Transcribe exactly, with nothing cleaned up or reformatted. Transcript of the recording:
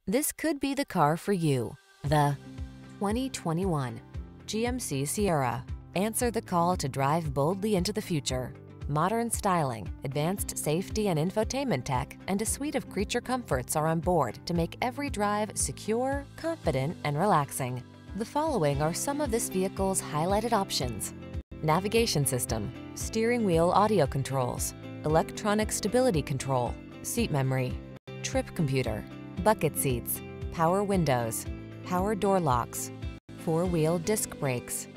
This could be the car for you. The twenty twenty-one G M C Sierra. Answer the call to drive boldly into the future. Modern styling, advanced safety and infotainment tech, and a suite of creature comforts are on board to make every drive secure, confident, and relaxing. The following are some of this vehicle's highlighted options: navigation system, steering wheel audio controls, electronic stability control, seat memory, trip computer, bucket seats, power windows, power door locks, four-wheel disc brakes,